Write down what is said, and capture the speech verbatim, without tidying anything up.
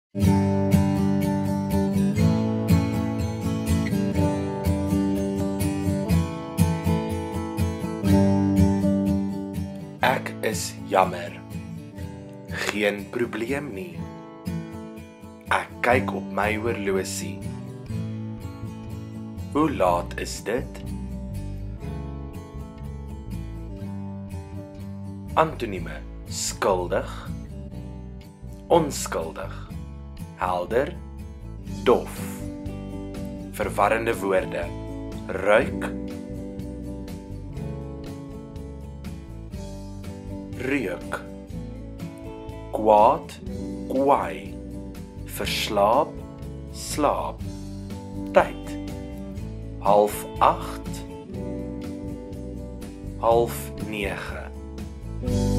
Ek is jammer. Geen probleem nie. Ek kyk op my horlosie. Hoe laat is dit? Antonieme: skuldig, onskuldig, helder, dof. Verwarrende woorde: ruik, reuk, kwaad, kwaai, verslaap, slaap, tyd, half agt, half nege.